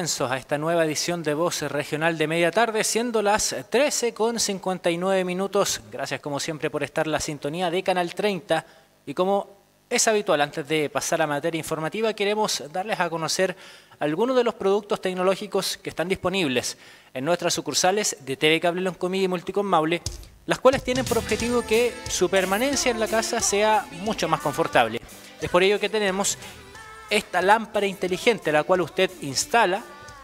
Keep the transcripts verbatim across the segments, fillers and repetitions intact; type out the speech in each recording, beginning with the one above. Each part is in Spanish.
comienzo a esta nueva edición de Voz Regional de Media Tarde, siendo las trece con cincuenta y nueve minutos. Gracias como siempre por estar en la sintonía de Canal treinta. Y como es habitual, antes de pasar a materia informativa, queremos darles a conocer algunos de los productos tecnológicos que están disponibles en nuestras sucursales de T V Cable Loncomí y Multicom Maule, las cuales tienen por objetivo que su permanencia en la casa sea mucho más confortable. Es por ello que tenemos esta lámpara inteligente, la cual usted instala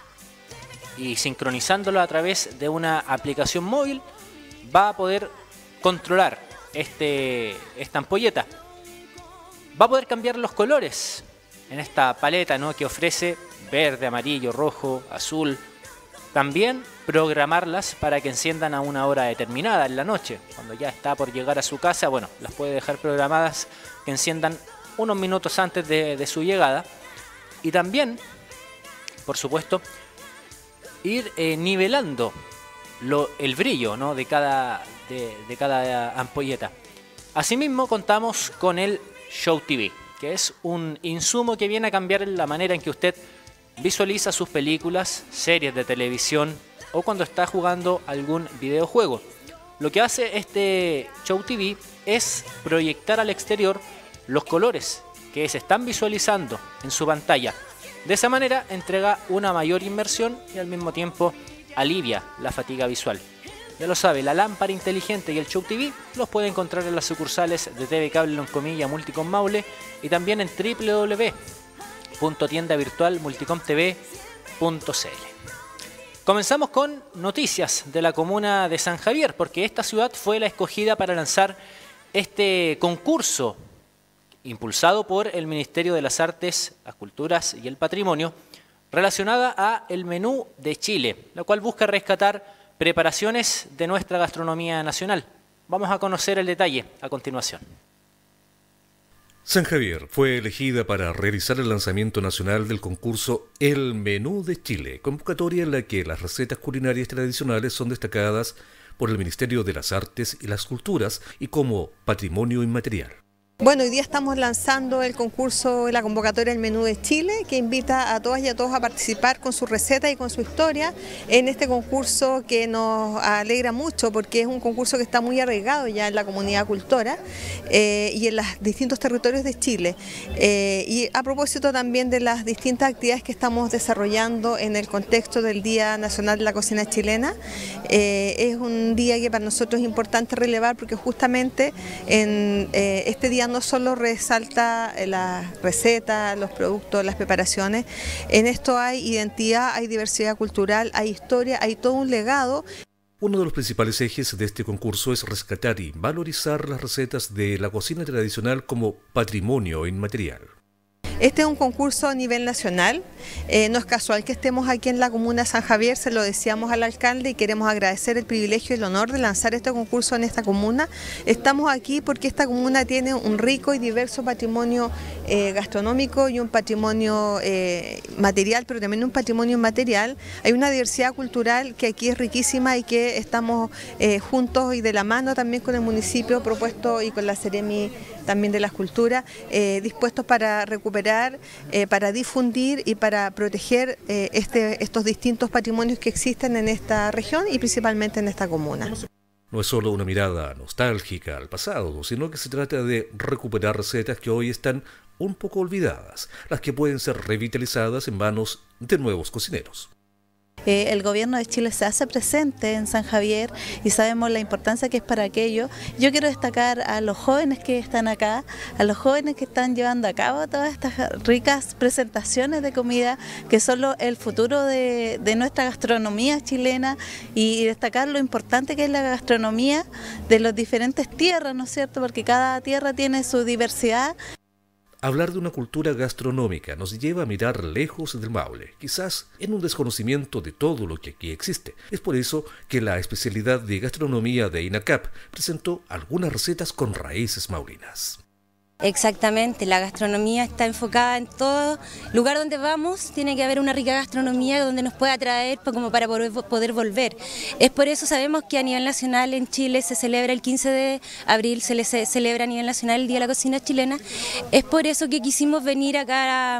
y sincronizándolo a través de una aplicación móvil va a poder controlar este, esta ampolleta. Va a poder cambiar los colores en esta paleta, ¿no?, que ofrece verde, amarillo, rojo, azul. También programarlas para que enciendan a una hora determinada en la noche. Cuando ya está por llegar a su casa, bueno, las puede dejar programadas que enciendan unos minutos antes de, de su llegada. Y también, por supuesto, ir eh, nivelando lo, el brillo, ¿no?, de, cada, de, de cada ampolleta. Asimismo, contamos con el Show T V, que es un insumo que viene a cambiar la manera en que usted visualiza sus películas, series de televisión o cuando está jugando algún videojuego. Lo que hace este Show T V es proyectar al exterior los colores que se están visualizando en su pantalla. De esa manera entrega una mayor inmersión y al mismo tiempo alivia la fatiga visual. Ya lo sabe, la lámpara inteligente y el Show T V los puede encontrar en las sucursales de T V Cable Loncomí Multicom Maule y también en doble u doble u doble u punto tienda virtual multicom t v punto c l. Comenzamos con noticias de la comuna de San Javier, porque esta ciudad fue la escogida para lanzar este concurso impulsado por el Ministerio de las Artes, las Culturas y el Patrimonio, relacionada a el menú de Chile, la cual busca rescatar preparaciones de nuestra gastronomía nacional. Vamos a conocer el detalle a continuación. San Javier fue elegida para realizar el lanzamiento nacional del concurso El Menú de Chile, convocatoria en la que las recetas culinarias tradicionales son destacadas por el Ministerio de las Artes y las Culturas y como patrimonio inmaterial. Bueno, hoy día estamos lanzando el concurso, la convocatoria del Menú de Chile, que invita a todas y a todos a participar con su receta y con su historia en este concurso que nos alegra mucho porque es un concurso que está muy arraigado ya en la comunidad cultora eh, y en los distintos territorios de Chile. Eh, y a propósito también de las distintas actividades que estamos desarrollando en el contexto del Día Nacional de la Cocina Chilena, eh, es un día que para nosotros es importante relevar porque justamente en eh, este día no solo resalta las recetas, los productos, las preparaciones, en esto hay identidad, hay diversidad cultural, hay historia, hay todo un legado. Uno de los principales ejes de este concurso es rescatar y valorizar las recetas de la cocina tradicional como patrimonio inmaterial. Este es un concurso a nivel nacional, eh, no es casual que estemos aquí en la comuna de San Javier, se lo decíamos al alcalde y queremos agradecer el privilegio y el honor de lanzar este concurso en esta comuna. Estamos aquí porque esta comuna tiene un rico y diverso patrimonio eh, gastronómico y un patrimonio eh, material, pero también un patrimonio inmaterial. Hay una diversidad cultural que aquí es riquísima y que estamos eh, juntos y de la mano también con el municipio propuesto y con la Seremi también de las culturas, eh, dispuestos para recuperar, eh, para difundir y para proteger eh, este, estos distintos patrimonios que existen en esta región y principalmente en esta comuna. No es solo una mirada nostálgica al pasado, sino que se trata de recuperar recetas que hoy están un poco olvidadas, las que pueden ser revitalizadas en manos de nuevos cocineros. Eh, el gobierno de Chile se hace presente en San Javier y sabemos la importancia que es para aquello. Yo quiero destacar a los jóvenes que están acá, a los jóvenes que están llevando a cabo todas estas ricas presentaciones de comida que son lo, el futuro de, de nuestra gastronomía chilena y destacar lo importante que es la gastronomía de las diferentes tierras, ¿no es cierto? Porque cada tierra tiene su diversidad. Hablar de una cultura gastronómica nos lleva a mirar lejos del Maule, quizás en un desconocimiento de todo lo que aquí existe. Es por eso que la especialidad de gastronomía de INACAP presentó algunas recetas con raíces maulinas. Exactamente, la gastronomía está enfocada en todo lugar donde vamos, tiene que haber una rica gastronomía donde nos pueda atraer como para poder volver. Es por eso sabemos que a nivel nacional en Chile se celebra el quince de abril, se le celebra a nivel nacional el Día de la Cocina Chilena. Es por eso que quisimos venir acá a,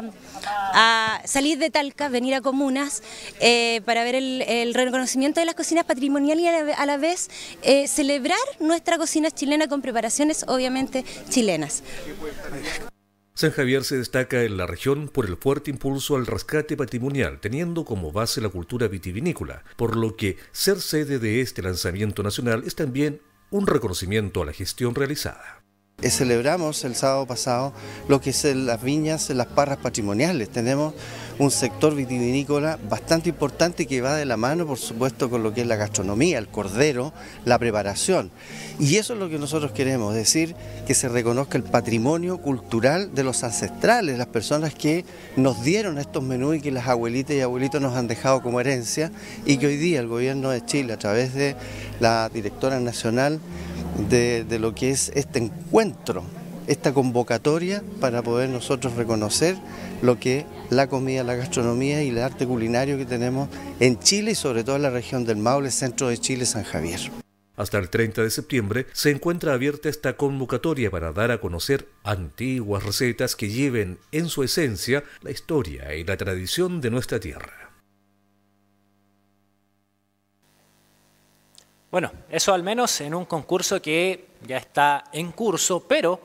a salir de Talca, venir a comunas eh, para ver el, el reconocimiento de las cocinas patrimoniales y a la, a la vez eh, celebrar nuestra cocina chilena con preparaciones obviamente chilenas. San Javier se destaca en la región por el fuerte impulso al rescate patrimonial, teniendo como base la cultura vitivinícola, por lo que ser sede de este lanzamiento nacional es también un reconocimiento a la gestión realizada. Celebramos el sábado pasado lo que es las viñas, las parras patrimoniales. Tenemos un sector vitivinícola bastante importante que va de la mano, por supuesto, con lo que es la gastronomía, el cordero, la preparación. Y eso es lo que nosotros queremos, decir que se reconozca el patrimonio cultural de los ancestrales, las personas que nos dieron estos menús y que las abuelitas y abuelitos nos han dejado como herencia y que hoy día el gobierno de Chile, a través de la directora nacional, De, de lo que es este encuentro, esta convocatoria para poder nosotros reconocer lo que es la comida, la gastronomía y el arte culinario que tenemos en Chile y sobre todo en la región del Maule, centro de Chile, San Javier. Hasta el treinta de septiembre se encuentra abierta esta convocatoria para dar a conocer antiguas recetas que lleven en su esencia la historia y la tradición de nuestra tierra. Bueno, eso al menos en un concurso que ya está en curso, pero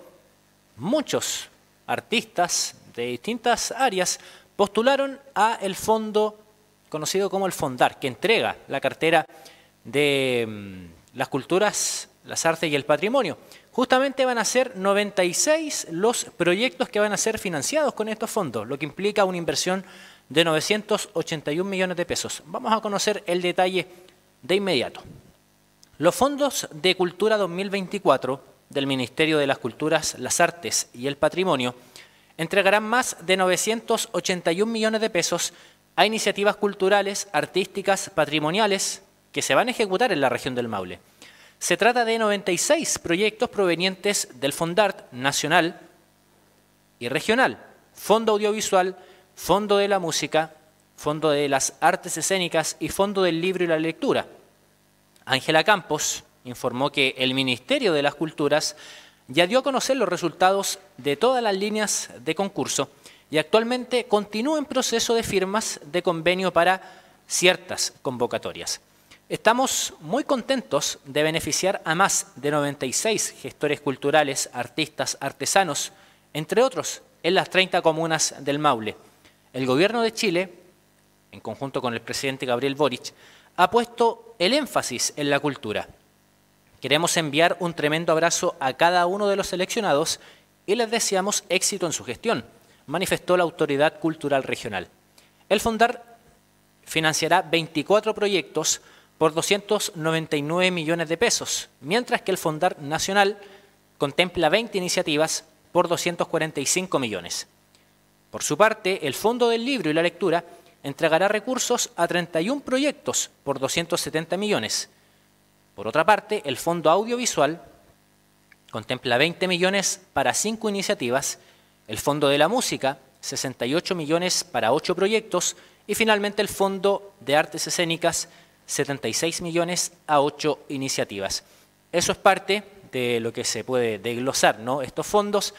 muchos artistas de distintas áreas postularon a el fondo conocido como el Fondar, que entrega la cartera de mm, las culturas, las artes y el patrimonio. Justamente van a ser noventa y seis los proyectos que van a ser financiados con estos fondos, lo que implica una inversión de novecientos ochenta y un millones de pesos. Vamos a conocer el detalle de inmediato. Los fondos de Cultura dos mil veinticuatro del Ministerio de las Culturas, las Artes y el Patrimonio entregarán más de novecientos ochenta y un millones de pesos a iniciativas culturales, artísticas, patrimoniales que se van a ejecutar en la región del Maule. Se trata de noventa y seis proyectos provenientes del Fondart nacional y regional, Fondo Audiovisual, Fondo de la Música, Fondo de las Artes Escénicas y Fondo del Libro y la Lectura. Ángela Campos informó que el Ministerio de las Culturas ya dio a conocer los resultados de todas las líneas de concurso y actualmente continúa en proceso de firmas de convenio para ciertas convocatorias. Estamos muy contentos de beneficiar a más de noventa y seis gestores culturales, artistas, artesanos, entre otros, en las treinta comunas del Maule. El Gobierno de Chile, en conjunto con el presidente Gabriel Boric, ha puesto el énfasis en la cultura. Queremos enviar un tremendo abrazo a cada uno de los seleccionados y les deseamos éxito en su gestión, manifestó la autoridad cultural regional. El Fondar financiará veinticuatro proyectos por doscientos noventa y nueve millones de pesos, mientras que el Fondar nacional contempla veinte iniciativas por doscientos cuarenta y cinco millones. Por su parte, el Fondo del Libro y la Lectura entregará recursos a treinta y un proyectos por doscientos setenta millones. Por otra parte, el Fondo Audiovisual contempla veinte millones para cinco iniciativas, el Fondo de la Música, sesenta y ocho millones para ocho proyectos y finalmente el Fondo de Artes Escénicas, setenta y seis millones a ocho iniciativas. Eso es parte de lo que se puede desglosar, ¿no? Estos fondos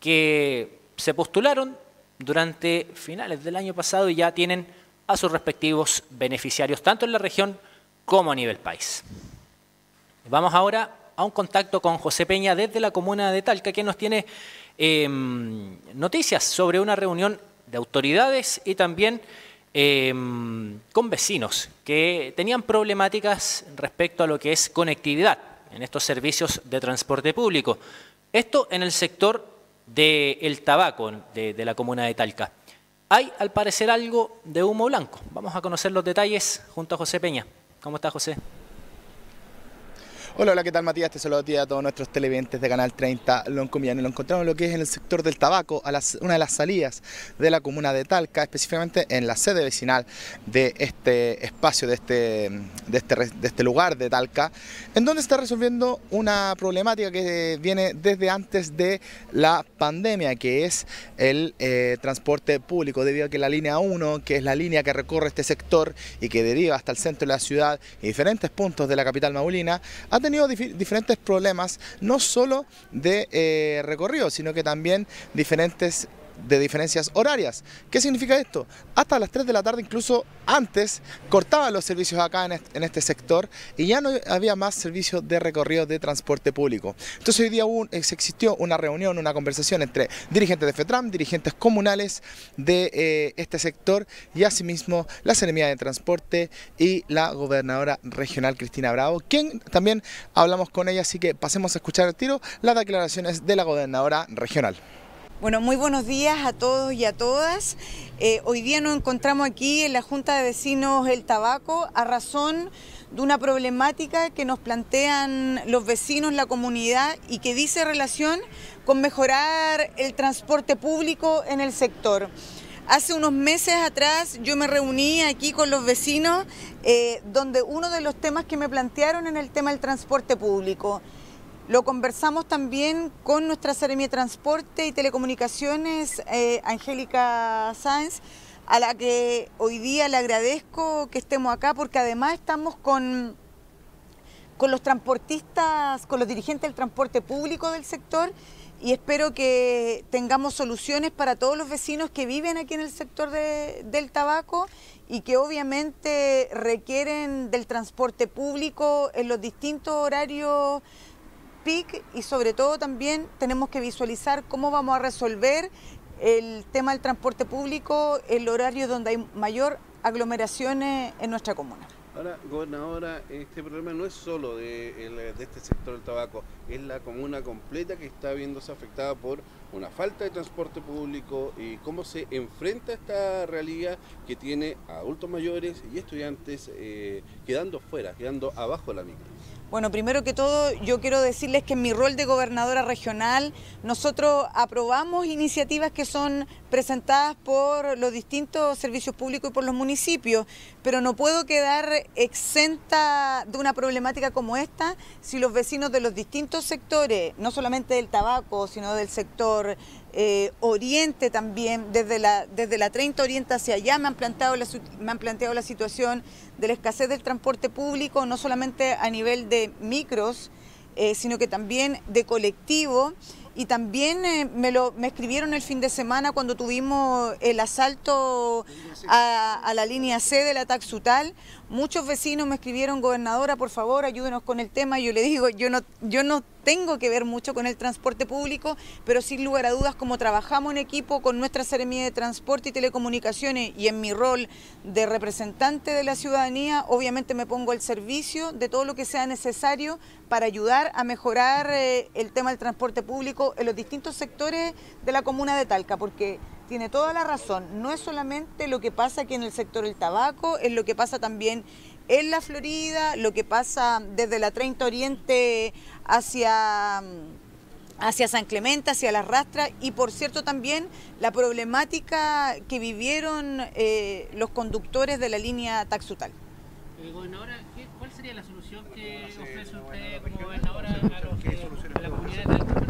que se postularon durante finales del año pasado y ya tienen a sus respectivos beneficiarios, tanto en la región como a nivel país. Vamos ahora a un contacto con José Peña desde la comuna de Talca, que nos tiene eh, noticias sobre una reunión de autoridades y también eh, con vecinos que tenían problemáticas respecto a lo que es conectividad en estos servicios de transporte público. Esto en el sector del tabaco de, de la comuna de Talca. Hay, al parecer, algo de humo blanco. Vamos a conocer los detalles junto a José Peña. ¿Cómo está, José? Hola, hola, ¿qué tal, Matías? Te saludo a ti y a todos nuestros televidentes de Canal treinta Loncomiano. Y lo encontramos en lo que es en el sector del tabaco, a las, una de las salidas de la comuna de Talca, específicamente en la sede vecinal de este espacio, de este, de este, de este lugar de Talca, en donde está resolviendo una problemática que viene desde antes de la pandemia, que es el eh, transporte público, debido a que la línea uno, que es la línea que recorre este sector y que deriva hasta el centro de la ciudad y diferentes puntos de la capital maulina, ha tenido dif diferentes problemas, no solo de eh, recorrido, sino que también diferentes de diferencias horarias. ¿Qué significa esto? Hasta las tres de la tarde, incluso antes, cortaban los servicios acá en este, en este sector y ya no había más servicios de recorrido de transporte público. Entonces hoy día hubo, existió una reunión, una conversación entre dirigentes de FETRAM, dirigentes comunales de eh, este sector y asimismo la Seremía de Transporte y la gobernadora regional Cristina Bravo, quien también hablamos con ella, así que pasemos a escuchar al tiro las declaraciones de la gobernadora regional. Bueno, muy buenos días a todos y a todas. Eh, hoy día nos encontramos aquí en la Junta de Vecinos El Tabaco a razón de una problemática que nos plantean los vecinos, la comunidad, y que dice relación con mejorar el transporte público en el sector. Hace unos meses atrás yo me reuní aquí con los vecinos eh, donde uno de los temas que me plantearon en el tema del transporte público. Lo conversamos también con nuestra Seremía de Transporte y Telecomunicaciones, eh, Angélica Sáenz, a la que hoy día le agradezco que estemos acá porque además estamos con, con los transportistas, con los dirigentes del transporte público del sector y espero que tengamos soluciones para todos los vecinos que viven aquí en el sector de, del tabaco y que obviamente requieren del transporte público en los distintos horarios peak y sobre todo también tenemos que visualizar cómo vamos a resolver el tema del transporte público en el horario donde hay mayor aglomeraciones en nuestra comuna. Ahora, gobernadora, este problema no es solo de, el, de este sector del tabaco, es la comuna completa que está viéndose afectada por una falta de transporte público y cómo se enfrenta esta realidad que tiene a adultos mayores y estudiantes eh, quedando fuera, quedando abajo de la micro. Bueno, primero que todo yo quiero decirles que en mi rol de gobernadora regional nosotros aprobamos iniciativas que son presentadas por los distintos servicios públicos y por los municipios, pero no puedo quedar exenta de una problemática como esta si los vecinos de los distintos sectores, no solamente del tabaco, sino del sector eh, oriente también, desde la, desde la treinta Oriente hacia allá me han, planteado la, me han planteado la situación de la escasez del transporte público, no solamente a nivel de micros, eh, sino que también de colectivo. Y también eh, me, lo, me escribieron el fin de semana cuando tuvimos el asalto a, a la línea C de la Taxutal. Muchos vecinos me escribieron, gobernadora, por favor, ayúdenos con el tema. Y yo le digo, yo no, yo no tengo que ver mucho con el transporte público, pero sin lugar a dudas, como trabajamos en equipo con nuestra Seremía de Transporte y Telecomunicaciones y en mi rol de representante de la ciudadanía, obviamente me pongo al servicio de todo lo que sea necesario para ayudar a mejorar eh, el tema del transporte público en los distintos sectores de la comuna de Talca, porque tiene toda la razón, no es solamente lo que pasa aquí en el sector del tabaco, es lo que pasa también en la Florida, lo que pasa desde la treinta Oriente hacia, hacia San Clemente, hacia Las Rastras y por cierto también la problemática que vivieron eh, los conductores de la línea Taxutal. Eh, gobernadora, ¿qué, ¿cuál sería la solución que ofrece usted como gobernadora a los que, a la comunidad de Talca?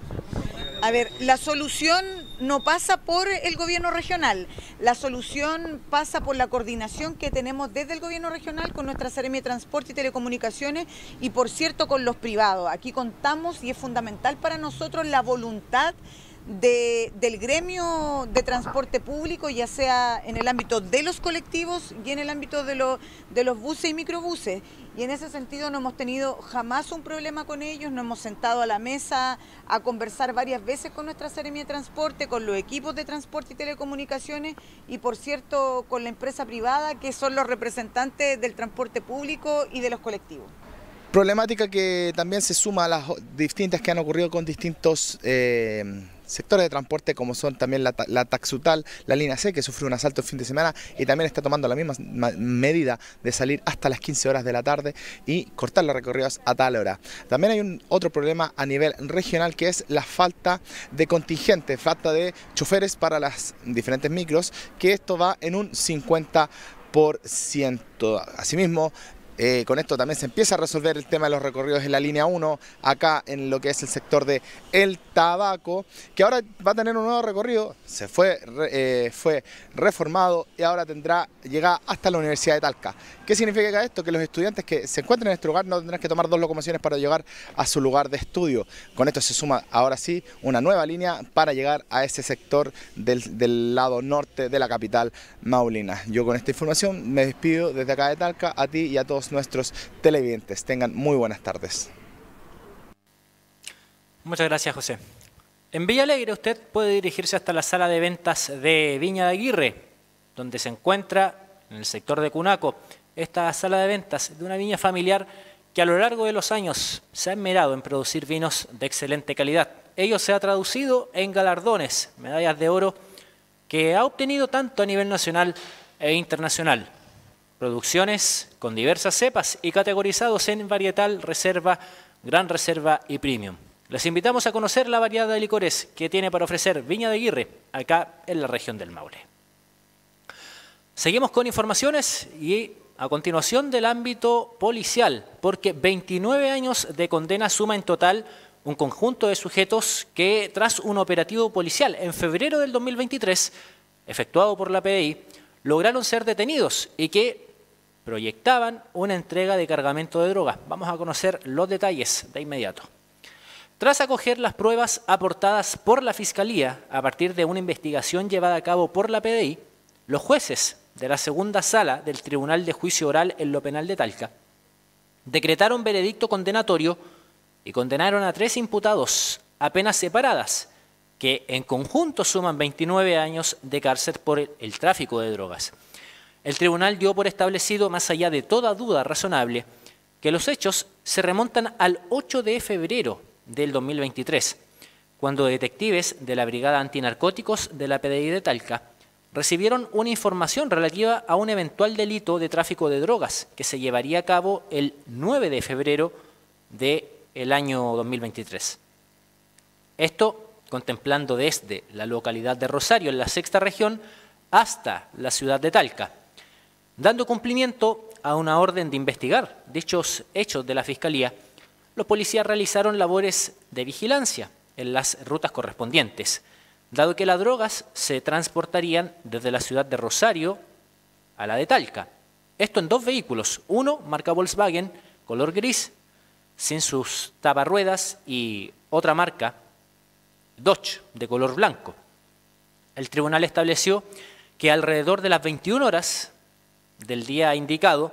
A ver, la solución no pasa por el gobierno regional, la solución pasa por la coordinación que tenemos desde el gobierno regional con nuestra Seremía de Transporte y Telecomunicaciones y por cierto con los privados. Aquí contamos y es fundamental para nosotros la voluntad De, del gremio de transporte público, ya sea en el ámbito de los colectivos y en el ámbito de, lo, de los buses y microbuses. Y en ese sentido no hemos tenido jamás un problema con ellos, nos hemos sentado a la mesa a conversar varias veces con nuestra Seremía de Transporte, con los equipos de transporte y telecomunicaciones y por cierto con la empresa privada que son los representantes del transporte público y de los colectivos. Problemática que también se suma a las distintas que han ocurrido con distintos eh, sectores de transporte como son también la, la Taxutal, la línea C que sufrió un asalto el fin de semana y también está tomando la misma medida de salir hasta las quince horas de la tarde y cortar los recorridos a tal hora. También hay un otro problema a nivel regional que es la falta de contingente, falta de choferes para las diferentes micros, que esto va en un cincuenta por ciento. Asimismo, Eh, con esto también se empieza a resolver el tema de los recorridos en la línea uno, acá en lo que es el sector de El Tabaco, que ahora va a tener un nuevo recorrido, se fue, eh, fue reformado y ahora tendrá, llega hasta la Universidad de Talca. ¿Qué significa esto? Que los estudiantes que se encuentren en este lugar no tendrán que tomar dos locomociones para llegar a su lugar de estudio. Con esto se suma ahora sí una nueva línea para llegar a ese sector del, del lado norte de la capital maulina. Yo con esta información me despido desde acá de Talca, a ti y a todos nuestros televidentes. Tengan muy buenas tardes. Muchas gracias, José. En Villa Alegre usted puede dirigirse hasta la sala de ventas de Viña de Aguirre, donde se encuentra en el sector de Cunaco esta sala de ventas de una viña familiar que a lo largo de los años se ha esmerado en producir vinos de excelente calidad. Ello se ha traducido en galardones, medallas de oro que ha obtenido tanto a nivel nacional e internacional. Producciones con diversas cepas y categorizados en varietal, reserva, gran reserva y premium. Les invitamos a conocer la variedad de licores que tiene para ofrecer Viña de Aguirre, acá en la región del Maule. Seguimos con informaciones y a continuación del ámbito policial, porque veintinueve años de condena suma en total un conjunto de sujetos que tras un operativo policial en febrero del dos mil veintitrés, efectuado por la P D I, lograron ser detenidos y que proyectaban una entrega de cargamento de droga. Vamos a conocer los detalles de inmediato. Tras acoger las pruebas aportadas por la Fiscalía a partir de una investigación llevada a cabo por la P D I, los jueces de la segunda sala del Tribunal de Juicio Oral en lo Penal de Talca decretaron veredicto condenatorio y condenaron a tres imputados a penas separadas, que en conjunto suman veintinueve años de cárcel por el, el tráfico de drogas. El tribunal dio por establecido, más allá de toda duda razonable, que los hechos se remontan al ocho de febrero del dos mil veintitrés, cuando detectives de la Brigada Antinarcóticos de la P D I de Talca recibieron una información relativa a un eventual delito de tráfico de drogas que se llevaría a cabo el nueve de febrero del año dos mil veintitrés. Esto contemplando desde la localidad de Rosario, en la sexta región, hasta la ciudad de Talca, dando cumplimiento a una orden de investigar dichos hechos de la Fiscalía. Los policías realizaron labores de vigilancia en las rutas correspondientes, dado que las drogas se transportarían desde la ciudad de Rosario a la de Talca. Esto en dos vehículos, uno marca Volkswagen, color gris, sin sus taparruedas, y otra marca Dodge, de color blanco. El tribunal estableció que alrededor de las veintiuna horas del día indicado,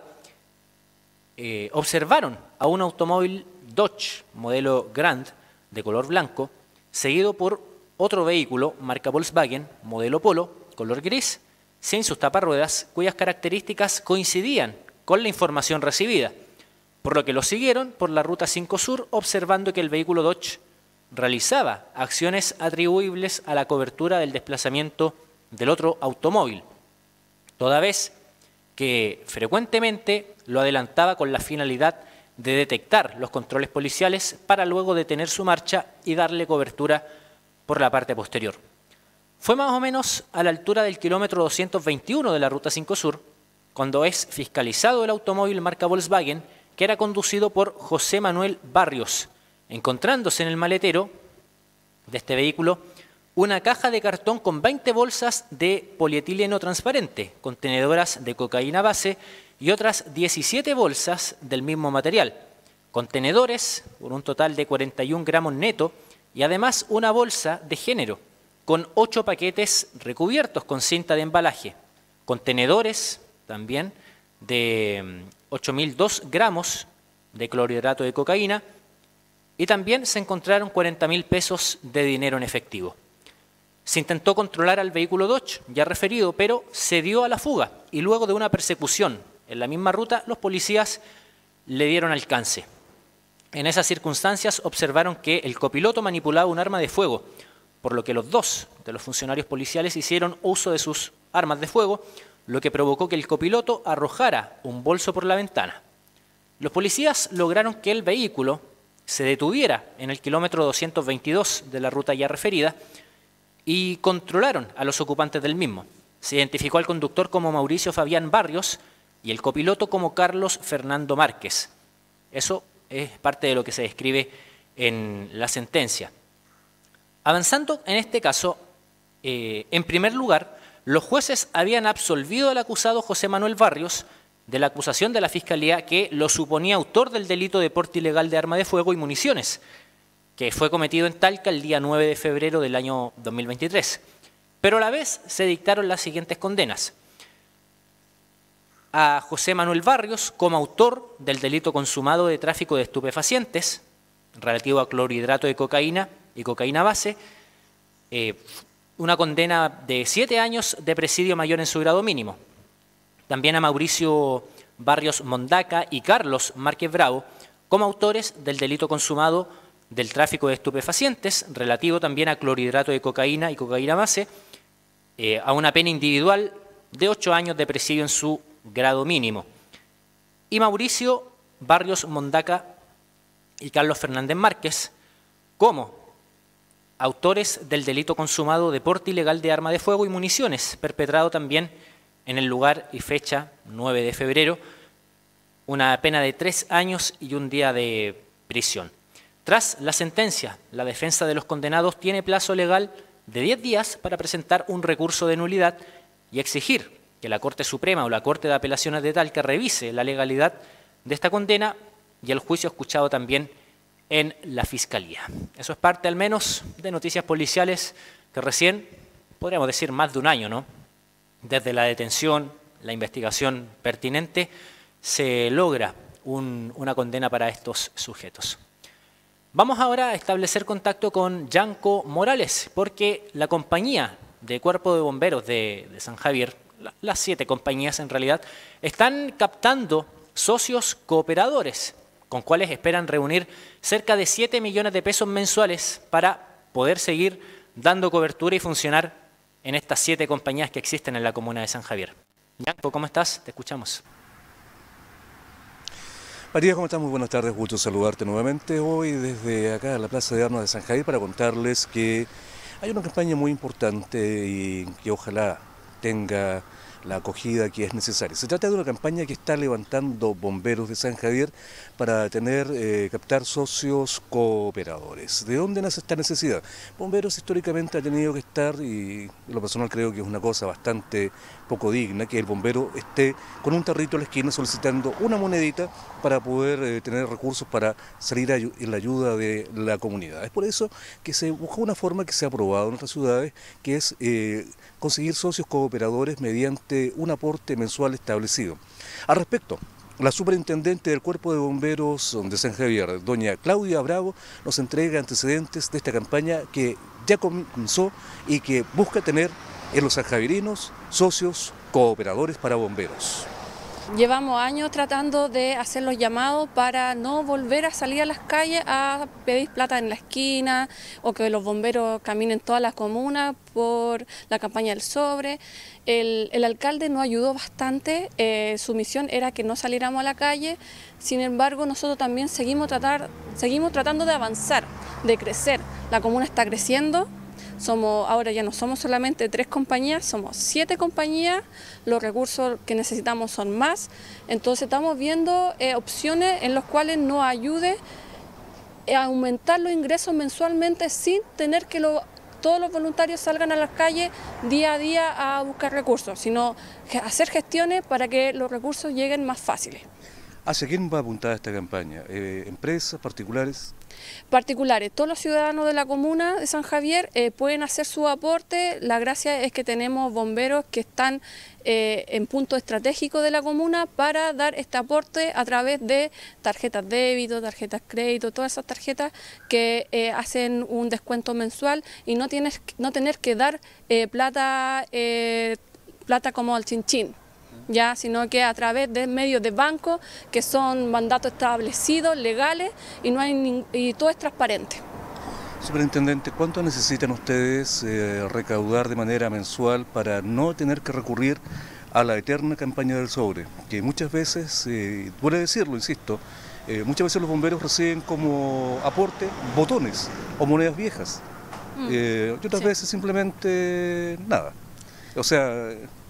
eh, observaron a un automóvil Dodge modelo Grand de color blanco, seguido por otro vehículo marca Volkswagen modelo Polo, color gris, sin sus taparruedas, cuyas características coincidían con la información recibida, por lo que lo siguieron por la ruta cinco Sur, observando que el vehículo Dodge realizaba acciones atribuibles a la cobertura del desplazamiento del otro automóvil, toda vez que frecuentemente lo adelantaba con la finalidad de detectar los controles policiales para luego detener su marcha y darle cobertura por la parte posterior. Fue más o menos a la altura del kilómetro doscientos veintiuno de la ruta cinco Sur, cuando es fiscalizado el automóvil marca Volkswagen, que era conducido por José Manuel Barrios, encontrándose en el maletero de este vehículo una caja de cartón con veinte bolsas de polietileno transparente, contenedoras de cocaína base y otras diecisiete bolsas del mismo material, contenedores por un total de cuarenta y un gramos neto y además una bolsa de género con ocho paquetes recubiertos con cinta de embalaje, contenedores también de ocho mil dos gramos de clorhidrato de cocaína, y también se encontraron cuarenta mil pesos de dinero en efectivo. Se intentó controlar al vehículo Dodge ya referido, pero se dio a la fuga y luego de una persecución en la misma ruta, los policías le dieron alcance. En esas circunstancias observaron que el copiloto manipulaba un arma de fuego, por lo que los dos de los funcionarios policiales hicieron uso de sus armas de fuego, lo que provocó que el copiloto arrojara un bolso por la ventana. Los policías lograron que el vehículo se detuviera en el kilómetro doscientos veintidós de la ruta ya referida y controlaron a los ocupantes del mismo. Se identificó al conductor como Mauricio Fabián Barrios y el copiloto como Carlos Fernando Márquez. Eso es parte de lo que se describe en la sentencia. Avanzando en este caso, eh, en primer lugar, los jueces habían absolvido al acusado José Manuel Barrios de la acusación de la Fiscalía que lo suponía autor del delito de porte ilegal de arma de fuego y municiones, que fue cometido en Talca el día nueve de febrero del año dos mil veintitrés. Pero a la vez se dictaron las siguientes condenas. A José Manuel Barrios como autor del delito consumado de tráfico de estupefacientes, relativo a clorhidrato de cocaína y cocaína base, eh, una condena de siete años de presidio mayor en su grado mínimo. También a Mauricio Barrios Mondaca y Carlos Márquez Bravo como autores del delito consumado del tráfico de estupefacientes, relativo también a clorhidrato de cocaína y cocaína base, eh, a una pena individual de ocho años de presidio en su grado mínimo. Y Mauricio Barrios Mondaca y Carlos Fernández Márquez como autores del delito consumado de porte ilegal de arma de fuego y municiones, perpetrado también en el lugar y fecha nueve de febrero, una pena de tres años y un día de prisión. Tras la sentencia, la defensa de los condenados tiene plazo legal de diez días para presentar un recurso de nulidad y exigir que la Corte Suprema o la Corte de Apelaciones de Talca revise la legalidad de esta condena y el juicio escuchado también en la Fiscalía. Eso es parte al menos de noticias policiales que recién, podríamos decir más de un año, ¿no? Desde la detención, la investigación pertinente, se logra un, una condena para estos sujetos. Vamos ahora a establecer contacto con Yanko Morales, porque la compañía de Cuerpo de Bomberos de, de San Javier, la, las siete compañías en realidad, están captando socios cooperadores, con cuales esperan reunir cerca de siete millones de pesos mensuales para poder seguir dando cobertura y funcionar en estas siete compañías que existen en la comuna de San Javier. Yanko, ¿cómo estás? Te escuchamos. María, ¿cómo estás? Muy buenas tardes, gusto saludarte nuevamente hoy desde acá en la Plaza de Armas de San Javier para contarles que hay una campaña muy importante y que ojalá tenga la acogida que es necesaria. Se trata de una campaña que está levantando bomberos de San Javier para tener, eh, captar socios cooperadores. ¿De dónde nace esta necesidad? Bomberos históricamente ha tenido que estar, y en lo personal creo que es una cosa bastante poco digna, que el bombero esté con un tarrito a la esquina solicitando una monedita para poder eh, tener recursos para salir a, en la ayuda de la comunidad. Es por eso que se buscó una forma que se ha aprobado en otras ciudades, que es eh, conseguir socios cooperadores mediante un aporte mensual establecido. Al respecto, la superintendente del Cuerpo de Bomberos de San Javier, doña Claudia Bravo, nos entrega antecedentes de esta campaña que ya comenzó y que busca tener en los sanjaverinos socios cooperadores para bomberos. Llevamos años tratando de hacer los llamados para no volver a salir a las calles a pedir plata en la esquina o que los bomberos caminen todas las comunas por la campaña del sobre. El, el alcalde nos ayudó bastante, eh, su misión era que no saliéramos a la calle, sin embargo nosotros también seguimos, tratar, seguimos tratando de avanzar, de crecer. La comuna está creciendo. Somos, ahora ya no somos solamente tres compañías, somos siete compañías, los recursos que necesitamos son más, entonces estamos viendo eh, opciones en las cuales nos ayude a aumentar los ingresos mensualmente sin tener que lo, todos los voluntarios salgan a las calles día a día a buscar recursos, sino hacer gestiones para que los recursos lleguen más fáciles. ¿Hacia quién va apuntada esta campaña? Eh, ¿Empresas, particulares? Particulares, todos los ciudadanos de la comuna de San Javier eh, pueden hacer su aporte. La gracia es que tenemos bomberos que están eh, en punto estratégico de la comuna para dar este aporte a través de tarjetas débito, tarjetas crédito, todas esas tarjetas que eh, hacen un descuento mensual y no, tienes, no tener que dar eh, plata, eh, plata como al chinchín. Ya, sino que a través de medios de banco que son mandatos establecidos, legales y, no hay ni, y todo es transparente. Superintendente, ¿cuánto necesitan ustedes eh, recaudar de manera mensual para no tener que recurrir a la eterna campaña del sobre? Que muchas veces, eh, duele decirlo, insisto, eh, muchas veces los bomberos reciben como aporte botones o monedas viejas mm. eh, y otras sí. veces simplemente nada. O sea,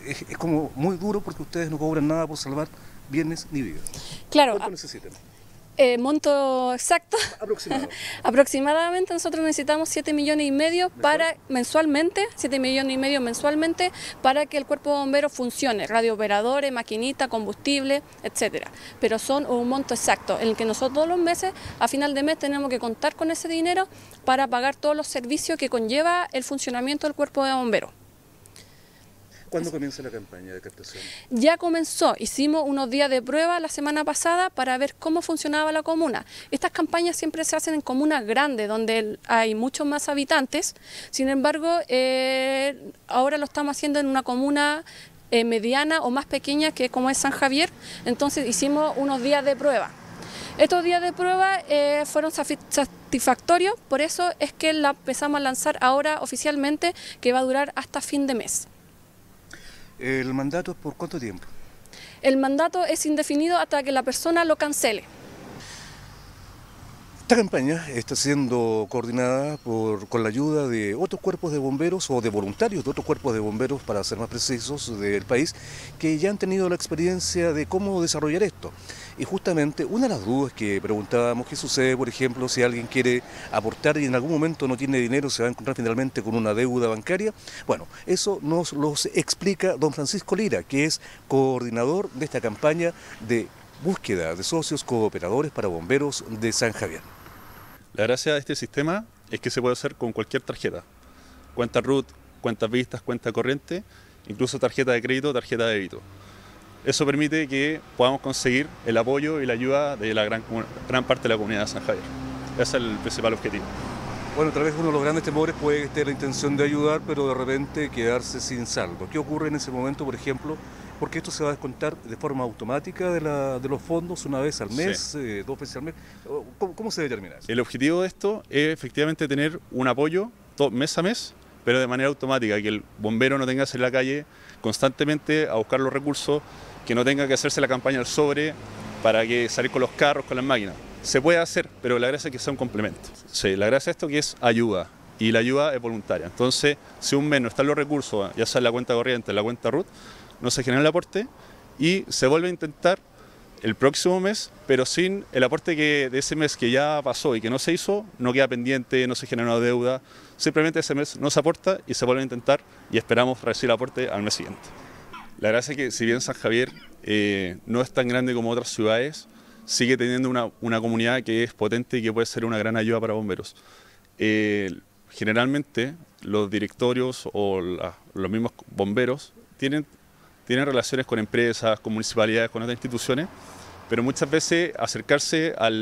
es, es como muy duro porque ustedes no cobran nada por salvar bienes ni vidas. Claro. ¿Cuánto necesitan? Eh, monto exacto. Aproximado. Aproximadamente nosotros necesitamos siete millones y medio para mensualmente, siete millones y medio mensualmente para que el cuerpo de bomberos funcione, radiooperadores, maquinita, combustible, etcétera. Pero son un monto exacto en el que nosotros todos los meses, a final de mes, tenemos que contar con ese dinero para pagar todos los servicios que conlleva el funcionamiento del cuerpo de bomberos. ¿Cuándo comienza la campaña de captación? Ya comenzó, hicimos unos días de prueba la semana pasada para ver cómo funcionaba la comuna. Estas campañas siempre se hacen en comunas grandes, donde hay muchos más habitantes. Sin embargo, eh, ahora lo estamos haciendo en una comuna eh, mediana o más pequeña, que como es San Javier. Entonces hicimos unos días de prueba. Estos días de prueba eh, fueron satisfactorios, por eso es que la empezamos a lanzar ahora oficialmente, que va a durar hasta fin de mes. ¿El mandato es por cuánto tiempo? El mandato es indefinido hasta que la persona lo cancele. Esta campaña está siendo coordinada por, con la ayuda de otros cuerpos de bomberos o de voluntarios de otros cuerpos de bomberos, para ser más precisos, del país, que ya han tenido la experiencia de cómo desarrollar esto. Y justamente una de las dudas que preguntábamos, ¿qué sucede, por ejemplo, si alguien quiere aportar y en algún momento no tiene dinero, se va a encontrar finalmente con una deuda bancaria? Bueno, eso nos lo explica don Francisco Lira, que es coordinador de esta campaña de búsqueda de socios cooperadores para bomberos de San Javier. La gracia de este sistema es que se puede hacer con cualquier tarjeta, cuenta R U T, cuentas vistas, cuenta corriente, incluso tarjeta de crédito, tarjeta de débito. Eso permite que podamos conseguir el apoyo y la ayuda de la gran, gran parte de la comunidad de San Javier. Ese es el principal objetivo. Bueno, tal vez uno de los grandes temores puede tener la intención de ayudar, pero de repente quedarse sin saldo. ¿Qué ocurre en ese momento, por ejemplo? Porque esto se va a descontar de forma automática de, la, de los fondos una vez al mes, sí. eh, dos veces al mes. ¿Cómo, cómo se determina eso? El objetivo de esto es efectivamente tener un apoyo todo, mes a mes, pero de manera automática, que el bombero no tenga que salir a la calle constantemente a buscar los recursos, que no tenga que hacerse la campaña al sobre para que salir con los carros, con las máquinas. Se puede hacer, pero la gracia es que sea un complemento. Sí, la gracia de esto que es ayuda, y la ayuda es voluntaria. Entonces, si un mes no están los recursos, ya sea en la cuenta corriente, en la cuenta R U T, no se genera el aporte y se vuelve a intentar el próximo mes, pero sin el aporte que de ese mes que ya pasó y que no se hizo, no queda pendiente, no se genera una deuda, simplemente ese mes no se aporta y se vuelve a intentar y esperamos recibir el aporte al mes siguiente. La gracia es que si bien San Javier eh, no es tan grande como otras ciudades, sigue teniendo una, una comunidad que es potente y que puede ser una gran ayuda para bomberos. Eh, generalmente los directorios o la, los mismos bomberos tienen tienen relaciones con empresas, con municipalidades, con otras instituciones, pero muchas veces acercarse al